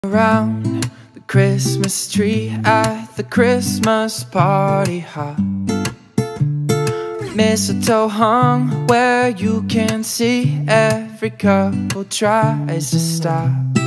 Around the Christmas tree at the Christmas party hop, mistletoe hung where you can see every couple tries to stop.